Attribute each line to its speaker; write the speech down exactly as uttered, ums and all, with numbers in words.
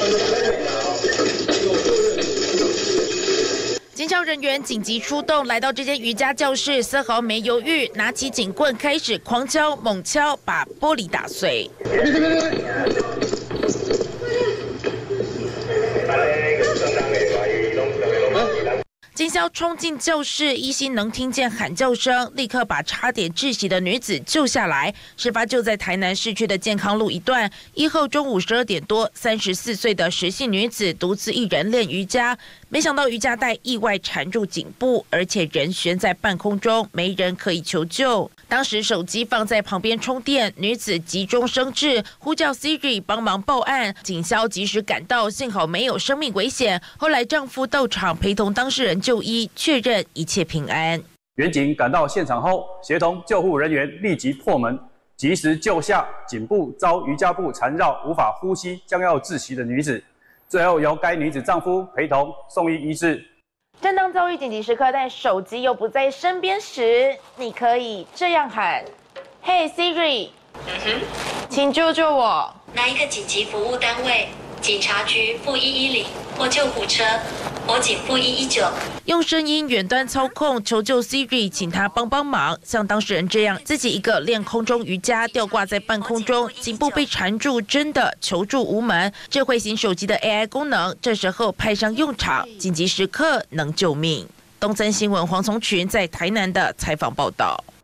Speaker 1: 警消人员紧急出动，来到这间瑜伽教室，丝毫没犹豫，拿起警棍开始狂敲猛敲，把玻璃打碎。警消冲进教室，依稀能听见喊叫声，立刻把差点窒息的女子救下来。事发就在台南市区的健康路一段。一号中午十二点多，三十四岁的石姓女子独自一人练瑜伽，没想到瑜伽带意外缠住颈部，而且人悬在半空中，没人可以求救。当时手机放在旁边充电，女子急中生智，呼叫 Siri 帮忙报案。警消及时赶到，幸好没有生命危险。后来丈夫到场陪同当事人就医，确认一切平安。
Speaker 2: 员警赶到现场后，协同救护人员立即破门，及时救下颈部遭瑜伽布缠绕、无法呼吸、将要窒息的女子。最后由该女子丈夫陪同送医医治。
Speaker 1: 正当遭遇紧急时刻，但手机又不在身边时，你可以这样喊：“嘿 Siri，
Speaker 3: 嗯哼，
Speaker 1: 请救救我！
Speaker 3: 哪一个紧急服务单位？警察局负一一零或救护车，火警负一一九。”
Speaker 1: 用声音远端操控求救 Siri， 请他帮帮忙。像当事人这样，自己一个练空中瑜伽，吊挂在半空中，颈部被缠住，真的求助无门。智慧型手机的 A I 功能，这时候派上用场，紧急时刻能救命。东森新闻黄从群在台南的采访报道。